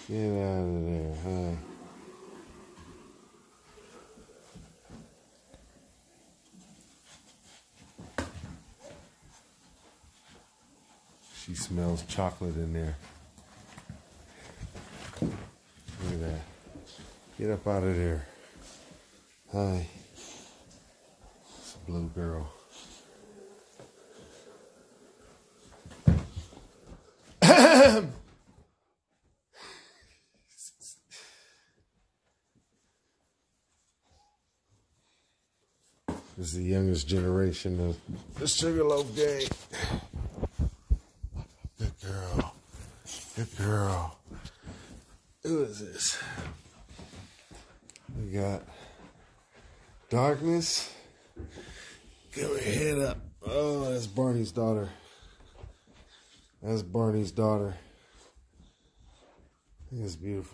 Get out of there, huh? She smells chocolate in there. Look at that. Get up out of there. Hi. It's a blue girl. This is the youngest generation of the Sugarloaf gang. Good girl. Good girl. Who is this? We got Darkness. Get her head up. Oh, that's Barney's daughter. That's Barney's daughter. I think it's beautiful.